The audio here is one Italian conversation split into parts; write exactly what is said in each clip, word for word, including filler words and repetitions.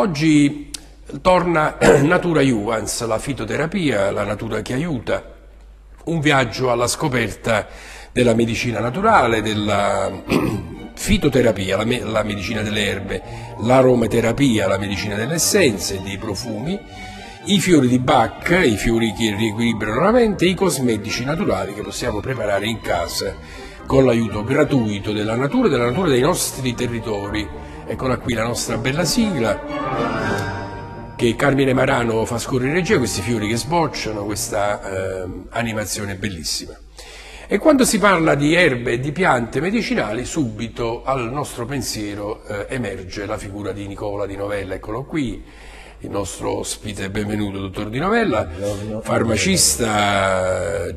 Oggi torna Natura Iuvans, la fitoterapia, la natura che aiuta, un viaggio alla scoperta della medicina naturale, della fitoterapia, la, me la medicina delle erbe, l'aromaterapia, la medicina delle essenze, dei profumi, i fiori di Bach, i fiori che riequilibrano la mente, i cosmetici naturali che possiamo preparare in casa con l'aiuto gratuito della natura, della natura dei nostri territori. Eccola qui la nostra bella sigla che Carmine Marano fa scorrere in regia, questi fiori che sbocciano, questa eh, animazione bellissima. E quando si parla di erbe e di piante medicinali, subito al nostro pensiero eh, emerge la figura di Nicola Di Novella. Eccolo qui, il nostro ospite, benvenuto dottor Di Novella, farmacista,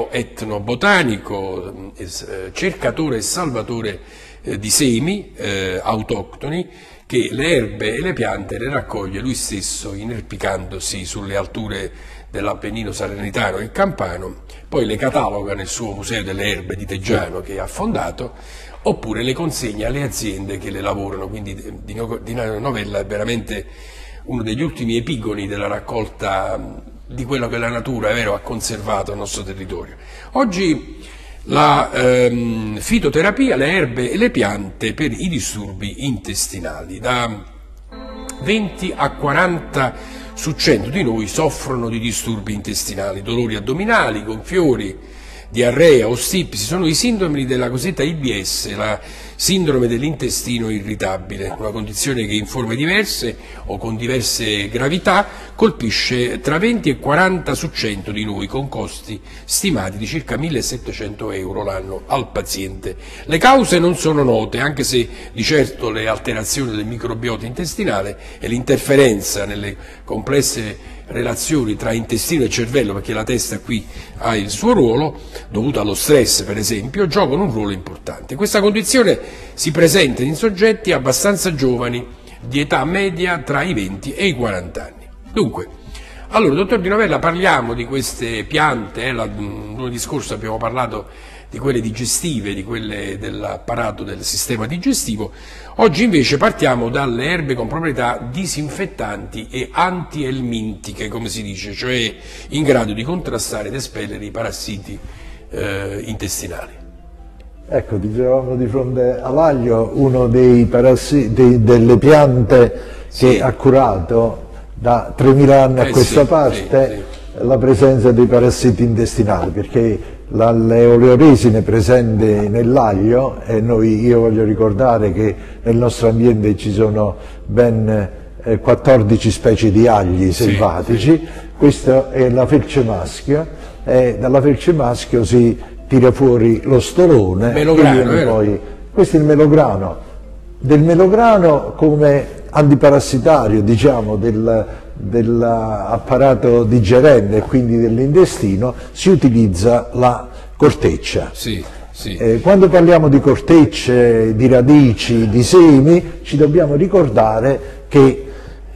geo-etnobotanico, eh, cercatore e salvatore eh, di semi eh, autoctoni, che le erbe e le piante le raccoglie lui stesso inerpicandosi sulle alture dell'Appennino salernitano e campano, poi le cataloga nel suo Museo delle Erbe di Teggiano che ha fondato, oppure le consegna alle aziende che le lavorano. Quindi Di Novella è veramente uno degli ultimi epigoni della raccolta di quello che la natura, è vero, ha conservato al nostro territorio. Oggi la ehm, fitoterapia, le erbe e le piante per i disturbi intestinali. Da venti a quaranta su cento di noi soffrono di disturbi intestinali, dolori addominali, gonfiori, diarrea, ostipsi, sono i sintomi della cosiddetta I B S, la sindrome dell'intestino irritabile, una condizione che in forme diverse o con diverse gravità colpisce tra venti e quaranta su cento di noi, con costi stimati di circa millesettecento euro l'anno al paziente. Le cause non sono note, anche se di certo le alterazioni del microbiota intestinale e l'interferenza nelle complesse relazioni tra intestino e cervello, perché la testa qui ha il suo ruolo, dovuto allo stress per esempio, giocano un ruolo importante. Questa condizione si presenta in soggetti abbastanza giovani, di età media tra i venti e i quaranta anni. Dunque, allora, dottor Di Novella, parliamo di queste piante, eh, lunedì scorso abbiamo parlato di quelle digestive, di quelle dell'apparato del sistema digestivo. Oggi invece partiamo dalle erbe con proprietà disinfettanti e antielmintiche, come si dice, cioè in grado di contrastare ed espellere i parassiti eh, intestinali. Ecco, dicevamo di fronte all'aglio, uno dei parassiti, delle piante sì. che ha curato da tremila anni eh, a questa sì, parte sì, sì. la presenza dei parassiti intestinali, perché la, le oleoresine presenti nell'aglio, e noi, io voglio ricordare che nel nostro ambiente ci sono ben eh, quattordici specie di agli selvatici, sì, sì. Questa è la felce maschio, e dalla felce maschio si tira fuori lo stolone, melograno, poi, questo è il melograno. Del melograno come antiparassitario, diciamo, del, dell'apparato digerente e quindi dell'intestino si utilizza la corteccia. Sì, sì. Eh, quando parliamo di cortecce, di radici, di semi, ci dobbiamo ricordare che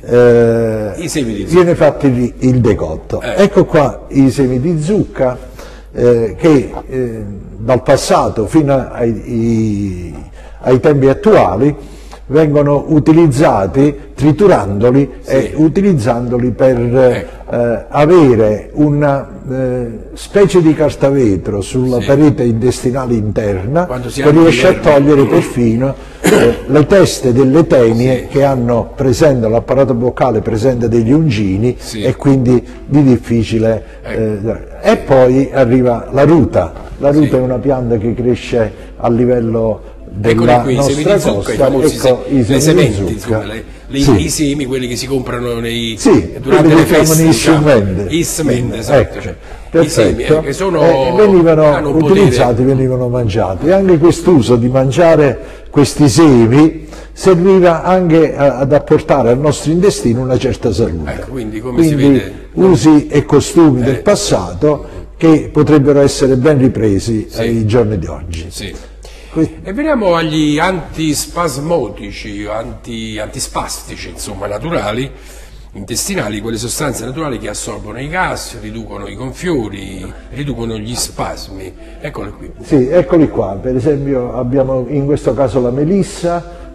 eh, I semi di viene fatto il, il decotto. Eh. Ecco qua i semi di zucca eh, che eh, dal passato fino ai, i, ai tempi attuali vengono utilizzati triturandoli, sì, e utilizzandoli per ecco. eh, avere una eh, specie di cartavetro sulla, sì, parete intestinale interna che riesce a togliere perfino eh, le teste delle tenie, sì, che hanno presente l'apparato boccale, presente degli ungini, sì, e quindi di difficile ecco. eh, e poi arriva la ruta. La ruta, sì, è una pianta che cresce a livello della qui, nostra i semi di zucca, costa, i famosi ecco, se, i semi le sementi, insomma, le, le, sì, i semi, quelli che si comprano nei, sì, durante le feste, diciamo, ismende, esatto, ecco, cioè, perfetto. I semi eh, che sono, eh, venivano utilizzati, potere. venivano mangiati, e anche quest'uso di mangiare questi semi serviva anche a, ad apportare al nostro intestino una certa salute. Ecco, quindi come quindi, si vede, usi e costumi eh, del passato eh, che potrebbero essere ben ripresi, sì, ai giorni di oggi. Sì. E veniamo agli antispasmodici, anti, antispastici, insomma, naturali, intestinali, quelle sostanze naturali che assorbono i gas, riducono i gonfiori, riducono gli spasmi. Eccole qui. Sì, eccoli qua. Per esempio abbiamo in questo caso la melissa,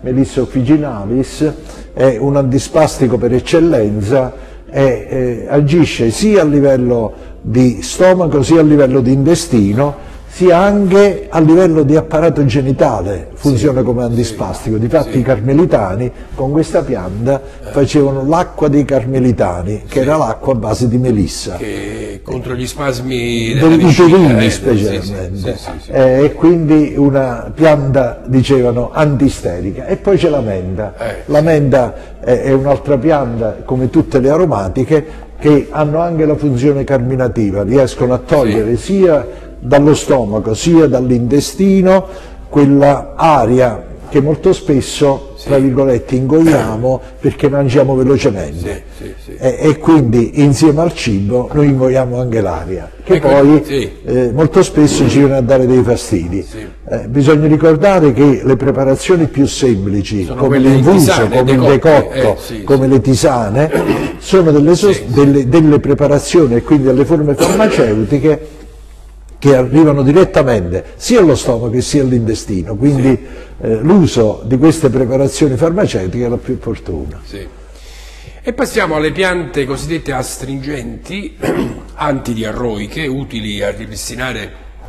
Melissa officinalis, è un antispastico per eccellenza e eh, agisce sia a livello di stomaco sia a livello di intestino, sia anche a livello di apparato genitale, funziona sì, come antispastico. Difatti sì. I carmelitani con questa pianta eh. facevano l'acqua dei carmelitani, che sì. era l'acqua a base di melissa. Che contro gli spasmi degli uterini eh, specialmente. Sì, sì, sì, sì. Eh, e quindi una pianta, dicevano, antisterica. E poi c'è la menta. Eh, la menta è, è un'altra pianta, come tutte le aromatiche, che hanno anche la funzione carminativa, riescono a togliere sì. sia dallo stomaco sia dall'intestino quella aria che molto spesso, sì. tra virgolette, ingoiamo perché mangiamo velocemente sì, sì, sì. E, e quindi insieme al cibo noi ingoiamo anche l'aria, che ecco, poi sì. eh, molto spesso ci viene a dare dei fastidi. Sì. Eh, bisogna ricordare che le preparazioni più semplici, sono come l'infuso, come il decotto, eh, sì, come sì. le tisane, sono delle, so sì, delle, delle preparazioni e quindi delle forme farmaceutiche che arrivano direttamente sia allo stomaco sia all'intestino, quindi sì. eh, l'uso di queste preparazioni farmaceutiche è la più opportuna. Sì. E passiamo alle piante cosiddette astringenti, antidiarroiche, utili a ripristinare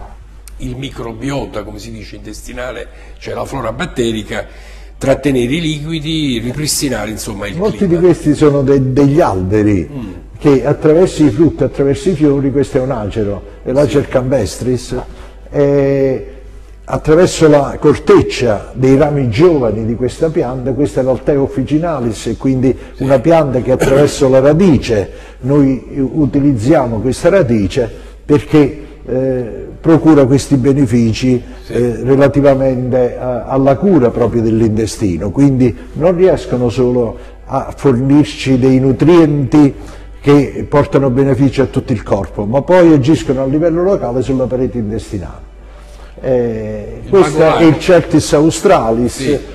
il microbiota, come si dice, intestinale, cioè la flora batterica, trattenere i liquidi, ripristinare insomma il Molti clima. di questi sono de degli alberi mm. che attraverso i frutti, attraverso i fiori, questo è un acero, è l'acer sì. campestris, e attraverso la corteccia dei rami giovani di questa pianta, questa è l'Altea officinalis, e quindi sì. una pianta che attraverso la radice, noi utilizziamo questa radice perché eh, procura questi benefici sì. eh, relativamente a, alla cura proprio dell'intestino, quindi non riescono solo a fornirci dei nutrienti che portano beneficio a tutto il corpo, ma poi agiscono a livello locale sulla parete intestinale. Eh, questo è il Celtis australis, sì. è,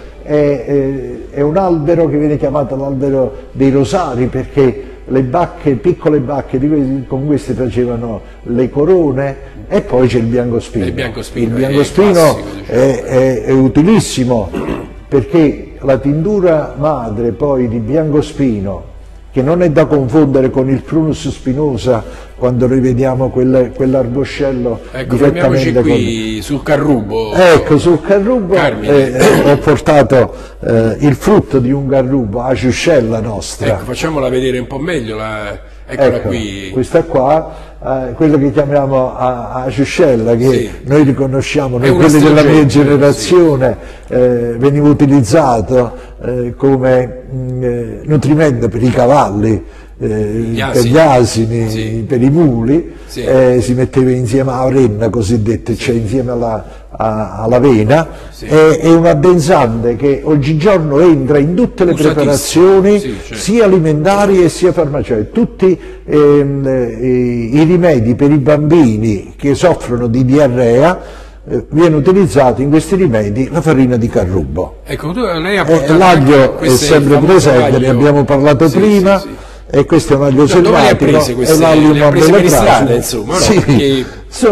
è, è un albero che viene chiamato l'albero dei rosari perché le bacche, piccole bacche di questi, con queste facevano le corone, e poi c'è il biancospino. Il biancospino, il biancospino è, classico, diciamo. è, è, è utilissimo perché la tintura madre poi di biancospino, che non è da confondere con il Prunus spinosa quando rivediamo quel, quell'arboscello ecco, direttamente qui con... sul carrubo. Ecco, sul carrubo eh, eh, ho portato eh, il frutto di un carrubo, la ciuscella nostra. Ecco, facciamola vedere un po' meglio, la... eccola ecco, qui. Questa qua, eh, quello che chiamiamo a, a ciuscella, che sì. noi riconosciamo, noi quelli della mia generazione, sì. eh, veniva utilizzato eh, come mh, eh, nutrimento per i cavalli, eh, gli per gli asini, sì. per i muli, sì. eh, si metteva insieme alla renna cosiddetta, sì. cioè insieme alla, a, all'avena, sì. è, è un addensante che oggigiorno entra in tutte le preparazioni, sì, certo. sia alimentari e sia farmaceutiche. Tutti ehm, i, i rimedi per i bambini che soffrono di diarrea, Eh, viene utilizzato in questi rimedi la farina di carrubo. Ecco, tu, lei ha portato eh, l'aglio è sempre presente, ne abbiamo parlato sì, prima, sì, sì. e questo è un aglio selvatico, è l'aglio morbele, insomma, sì, no? Perché...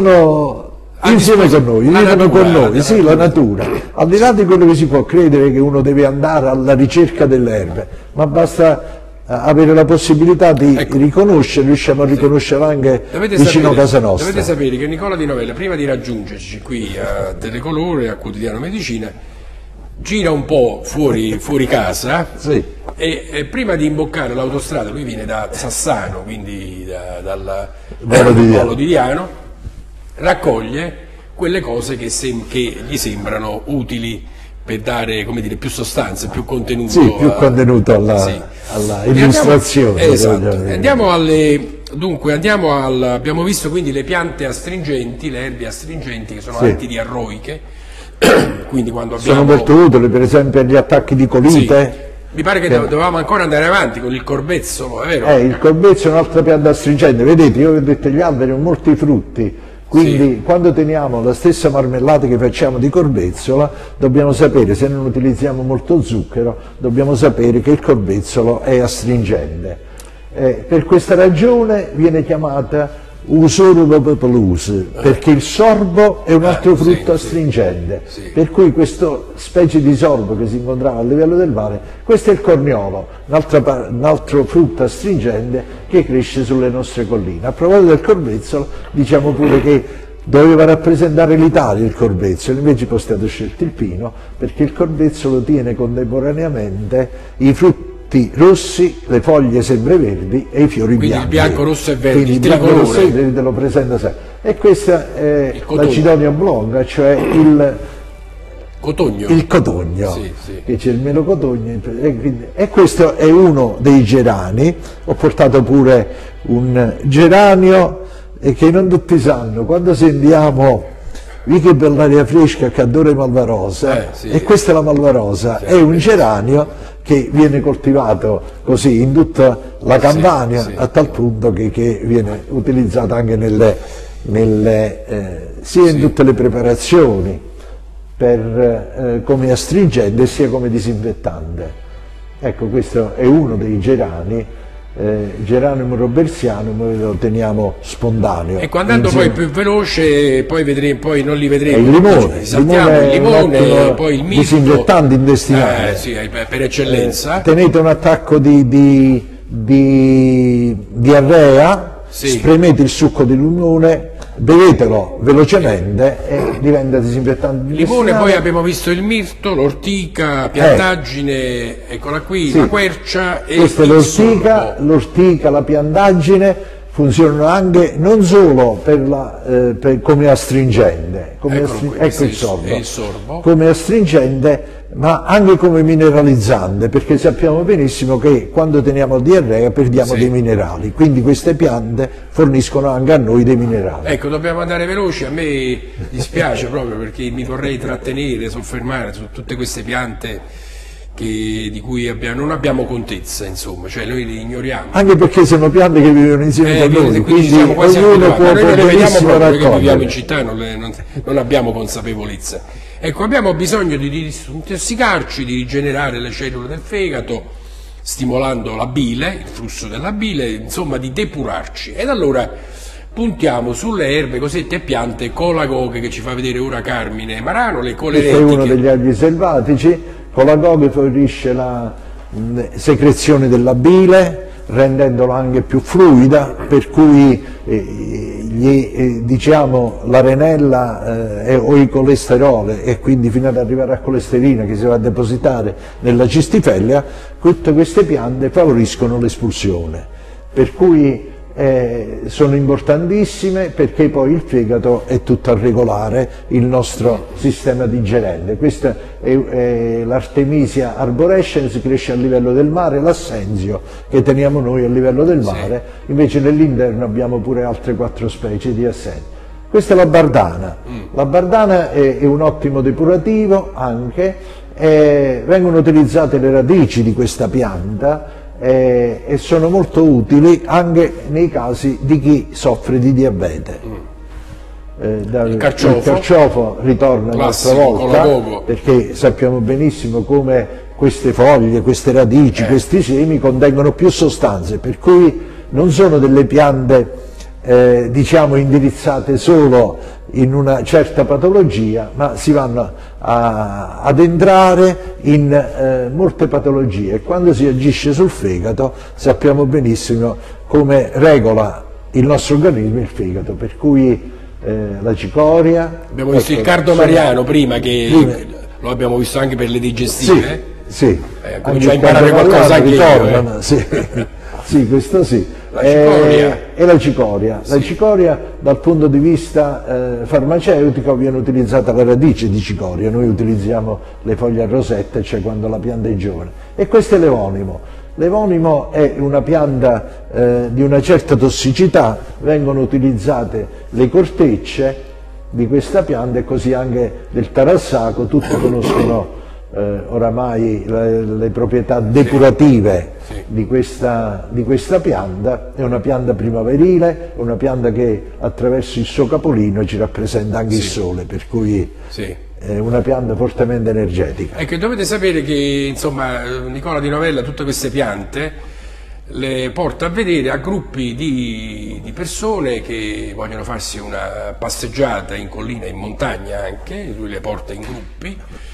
sono insieme con noi, vivono con noi, la sì, la natura. Al di là di quello che si può credere che uno deve andare alla ricerca delle erbe, ma basta avere la possibilità di ecco. riconoscere, riusciamo a riconoscere anche dovete vicino sapere, a casa nostra. Dovete sapere che Nicola Di Novella, prima di raggiungerci qui a Telecolore, a Quotidiano Medicina, gira un po' fuori, fuori casa sì. e, e prima di imboccare l'autostrada, lui viene da Sassano, quindi da, dal Polo di Diano, raccoglie quelle cose che, sem che gli sembrano utili per dare, come dire, più sostanza, più contenuto. Sì, più a, contenuto alla, sì. alla illustrazione. Andiamo, esatto. andiamo alle, dunque, andiamo al, abbiamo visto quindi le piante astringenti, le erbe astringenti che sono sì. antidiarroiche, quindi quando abbiamo... Sono molto utili, per esempio, agli attacchi di colite. Sì. Mi pare che, che dovevamo ancora andare avanti con il corbezzolo, è vero? Eh, il corbezzolo è un'altra pianta astringente, vedete, io vi ho detto gli alberi hanno molti frutti. Quindi sì. quando teniamo la stessa marmellata che facciamo di corbezzola, dobbiamo sapere, se non utilizziamo molto zucchero, dobbiamo sapere che il corbezzolo è astringente. Eh, per questa ragione viene chiamata Usurbo popolus, perché il sorbo è un altro Ah, frutto sì, astringente, sì. per cui questa specie di sorbo che si incontrava a livello del mare, questo è il corniolo, un altro, un altro frutto astringente che cresce sulle nostre colline. A proposito del corbezzolo, diciamo pure che doveva rappresentare l'Italia il corbezzolo, invece poi è stato scelto il pino, perché il corbezzolo tiene contemporaneamente i frutti rossi, le foglie sempreverdi e i fiori Quindi bianchi. il bianco, rosso e verde, Quindi il il bianco, tricolore. rosso e verde te lo presenta sempre. E questa è Il la cotogno. Cidonia oblonga, cioè il, Cotogno. il cotogno, Sì, sì. che c'è il melocotogno, e, quindi- e questo è uno dei gerani. Ho portato pure un geranio e che non tutti sanno, quando sentiamo "Vi che bell'aria fresca che adora Malvarosa", Eh, sì. e questa è la Malvarosa, è un geranio che viene coltivato così in tutta la Campania, sì. a tal punto che, che viene utilizzato anche nelle, nelle, eh, sia in tutte le preparazioni per, eh, come astringente sia come disinfettante. Ecco, questo è uno dei gerani, eh, Geranio robertsianum, noi lo teniamo spontaneo. Ecco, andando Insieme- poi più veloce, poi, vedremo, poi non li vedremo. è il limone, Cioè, il saltiamo limone il è un limone, ottimo poi il mirto. disinfettante intestinale. Eh, sì, per eccellenza. Eh, tenete un attacco di, di, di diarrea, Sì. spremete il succo di limone, bevetelo velocemente e diventa disinfettante Limone, intestinale. poi abbiamo visto il mirto, l'ortica, piantaggine, eccola qui, Sì. la quercia e Questa è il l'ortica, sorbo. l'ortica, la piantaggine funzionano anche non solo per la, eh, per- come astringente, come Eccolo astri- qui, ecco questo è il il- sorbo, è il sorbo. come astringente, ma anche come mineralizzante, perché sappiamo benissimo che quando teniamo diarrea perdiamo Sì. dei minerali, quindi queste piante forniscono anche a noi dei minerali. Ecco, dobbiamo andare veloci, a me dispiace proprio perché mi vorrei trattenere, soffermare su tutte queste piante che- di cui abbiamo- non abbiamo contezza, insomma, cioè noi le ignoriamo. Anche perché sono piante che vivono insieme Eh, con quindi- noi, quindi quindi siamo quasi ognuno abituati. può, Ma noi può non le vediamo benissimo proprio perché viviamo in raccogliere. città, non, le- non- non abbiamo consapevolezza. Ecco, abbiamo bisogno di disintossicarci, di rigenerare le cellule del fegato, stimolando la bile, il flusso della bile, insomma di depurarci. Ed allora puntiamo sulle erbe, cosette e piante colagoghe che ci fa vedere ora Carmine Marano, le Questo è uno coleretiche. degli aghi selvatici, con la goghe favorisce la mh, secrezione della bile, rendendola anche più fluida, per cui eh, gli, eh, diciamo, l'arenella eh, o il colesterolo, e quindi fino ad arrivare a colesterina che si va a depositare nella cistifellea, tutte queste piante favoriscono l'espulsione, per cui eh, sono importantissime, perché poi il fegato è tutto a regolare il nostro sistema digerente. Questa è, è l'Artemisia arborescens, cresce a livello del mare, l'assenzio che teniamo noi a livello del mare, invece nell'interno abbiamo pure altre quattro specie di assenzio. Questa è la bardana. La bardana è, è un ottimo depurativo anche, eh, vengono utilizzate le radici di questa pianta eh, e sono molto utili anche nei casi di chi soffre di diabete. Eh, da- Il carciofo. il carciofo ritorna un'altra Classico, volta, colagogo. perché sappiamo benissimo come queste foglie, queste radici, Eh. questi semi contengono più sostanze, per cui non sono delle piante eh, diciamo indirizzate solo in una certa patologia, ma si vanno a- ad entrare in eh, molte patologie, e quando si agisce sul fegato sappiamo benissimo come regola il nostro organismo il fegato, per cui eh, la cicoria. Abbiamo visto ecco, il cardo sono- mariano prima, che Prima. lo abbiamo visto anche per le Sì, digestive. sì. Eh, Anche comincio a il imparare cardo qualcosa mariano anche io, ritornano, sì. Sì, questo sì. La cicoria. Eh, e la cicoria. La Sì. cicoria dal punto di vista eh, farmaceutico viene utilizzata la radice di cicoria, noi utilizziamo le foglie a rosette, cioè quando la pianta è giovane. E questo è l'evonimo. L'evonimo è una pianta eh, di una certa tossicità, vengono utilizzate le cortecce di questa pianta e così anche del tarassaco, tutti conoscono eh, oramai le, le proprietà depurative Sì. di, questa, di questa pianta. È una pianta primaverile, è una pianta che attraverso il suo capolino ci rappresenta anche il sole, per cui Sì. è una pianta fortemente energetica. Ecco, dovete sapere che insomma Nicola di Novella tutte queste piante le porta a vedere a gruppi di, di persone che vogliono farsi una passeggiata in collina, in montagna anche, lui le porta in gruppi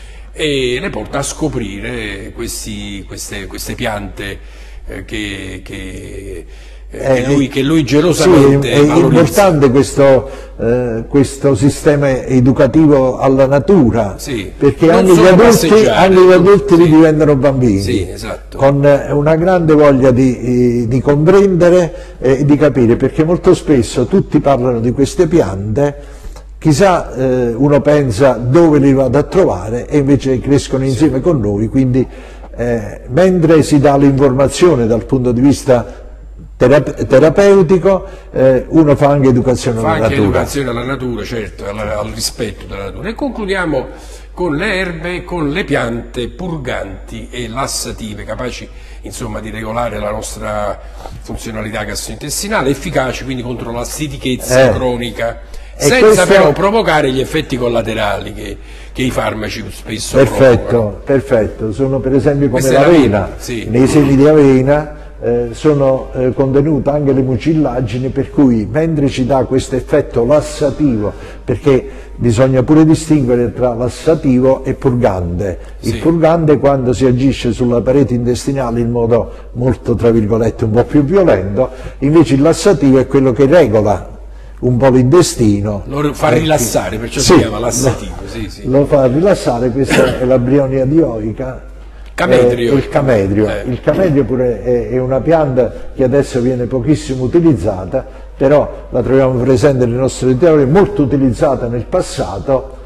e le porta a scoprire questi, queste, queste piante eh, che, che, eh, che, lui, che lui gelosamente sì, è valorizza. importante questo, eh, questo sistema educativo alla natura, sì, perché anche gli adulti, anche gli adulti sì, diventano bambini, sì, esatto, con una grande voglia di, di comprendere e di capire, perché molto spesso tutti parlano di queste piante. Chissà, eh, uno pensa dove li vado a trovare e invece crescono insieme sì, con noi, quindi eh, mentre si dà l'informazione dal punto di vista terap terapeutico, eh, uno fa anche educazione fa alla anche natura. educazione alla natura, certo, al, al rispetto della natura. E concludiamo con le erbe, con le piante purganti e lassative, capaci insomma di regolare la nostra funzionalità gastrointestinale, efficaci quindi contro la stitichezza eh. cronica, senza questo... però provocare gli effetti collaterali che, che i farmaci spesso perfetto, provocano. Perfetto, sono per esempio come l'avena, sì, nei semi di avena eh, sono eh, contenute anche le mucillagini, per cui mentre ci dà questo effetto lassativo, perché bisogna pure distinguere tra lassativo e purgante. Il sì, purgante quando si agisce sulla parete intestinale in modo molto, tra virgolette, un po' più violento, invece il lassativo è quello che regola un po' l'intestino, lo fa rilassare, perciò sì, si chiama lassativo. Lo, sì, sì. lo fa rilassare, questa è la brionia dioica, camedrio. Eh, il camedrio. Eh. Il camedrio pure è, è una pianta che adesso viene pochissimo utilizzata, però la troviamo presente nel nostro territorio, molto utilizzata nel passato.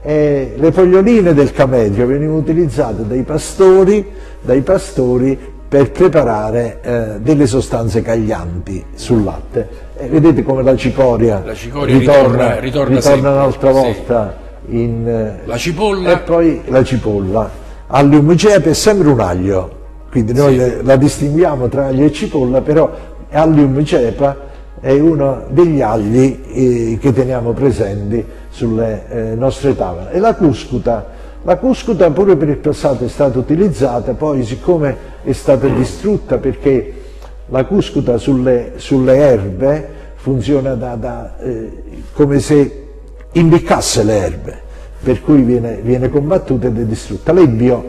E le foglioline del camedrio venivano utilizzate dai pastori, dai pastori per preparare eh, delle sostanze caglianti sul latte. E vedete come la cicoria, la cicoria ritorna, ritorna, ritorna, ritorna un'altra volta sì, in eh, la cipolla, e poi la cipolla. Allium cepe è sempre un aglio, quindi noi sì, la distinguiamo tra aglio e cipolla, però Allium cepa è uno degli agli eh, che teniamo presenti sulle eh, nostre tavole. E la cuscuta, la cuscuta pure per il passato è stata utilizzata, poi siccome è stata distrutta perché la cuscuta sulle, sulle erbe funziona da, da, eh, come se imbiccasse le erbe, per cui viene, viene combattuta ed è distrutta. L'ebbio,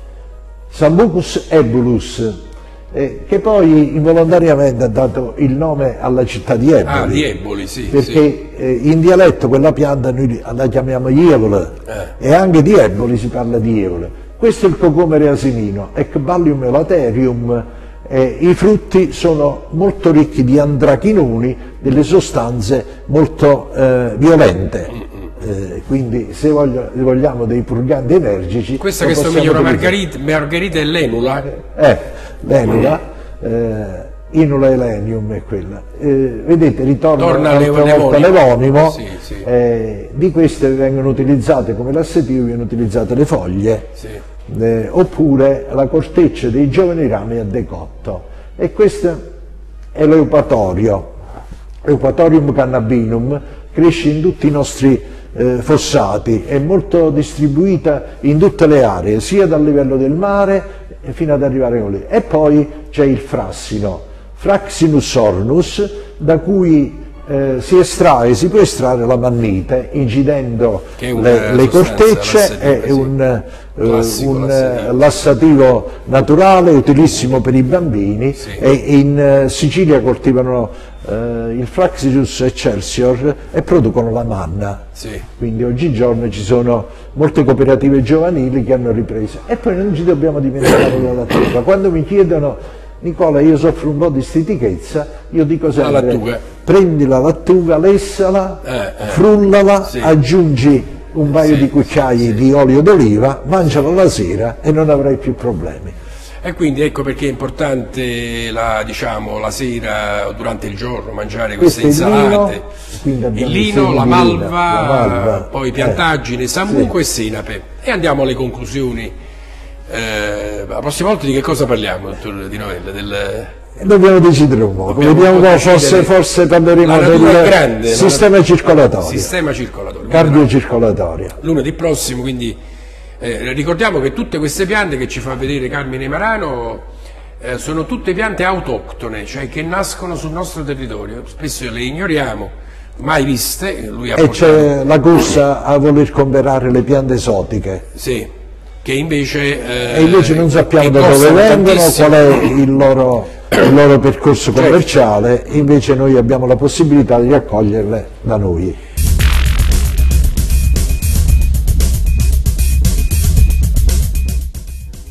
Sambucus ebulus, eh, che poi involontariamente ha dato il nome alla città di Eboli. Ah, di Eboli, sì. Perché sì, eh, in dialetto quella pianta noi la chiamiamo Ievole, eh. e anche di Eboli si parla di Ievole. Questo è il cocomere asinino, Ecballium elaterium. Eh, I frutti sono molto ricchi di antrachinoni, delle sostanze molto eh, violente, eh, quindi se voglio, vogliamo dei purganti energici... Questa che somiglia una margherita, margherita è l'enula? Eh, l'enula, eh, Inula elenium è quella. Eh, vedete, ritorna un'altra volta l'evonimo, sì, sì, eh, di queste vengono utilizzate come lassativo, vengono utilizzate le foglie. Sì. Eh, oppure la corteccia dei giovani rami a decotto, e questo è l'eupatorio, Eupatorium cannabinum, cresce in tutti i nostri eh, fossati, è molto distribuita in tutte le aree, sia dal livello del mare fino ad arrivare con lì. E poi c'è il frassino, Fraxinus ornus, da cui Eh, si estrae, si può estrarre la mannite incidendo le, le cortecce, è sì, un, classico, un lassativo. lassativo naturale, utilissimo per i bambini, sì, e in uh, Sicilia coltivano uh, il Fraxinus excelsior e producono la manna, sì, quindi oggigiorno ci sono molte cooperative giovanili che hanno ripreso. E poi non ci dobbiamo dimenticare la lattuga. Quando mi chiedono: Nicola, io soffro un po' di stitichezza, io dico sempre: prendi la lattuga, lessala, eh, eh, frullala, sì, aggiungi un paio sì, di cucchiai sì, di olio d'oliva, mangiala la sera e non avrai più problemi. E quindi ecco perché è importante la, diciamo, la sera o durante il giorno mangiare queste Questo insalate, il lino, il lino la, malva, la malva, poi piantaggine, eh, sambuco, sì, e senape. E andiamo alle conclusioni. Eh, la prossima volta di che cosa parliamo, dottor Di Novella? Del... Dobbiamo decidere un po', vediamo un po', forse, forse parleremo del grande, sistema la... circolatorio, sistema circolatorio, cardiocircolatorio. Lunedì prossimo, quindi eh, ricordiamo che tutte queste piante che ci fa vedere Carmine Marano eh, sono tutte piante autoctone, cioè che nascono sul nostro territorio, spesso le ignoriamo, mai viste. Lui ha e c'è la corsa a voler comprare le piante esotiche. Sì, che invece... Eh, e invece non sappiamo da dove vengono, tantissimo. Qual è il loro, il loro percorso commerciale, invece noi abbiamo la possibilità di raccoglierle da noi.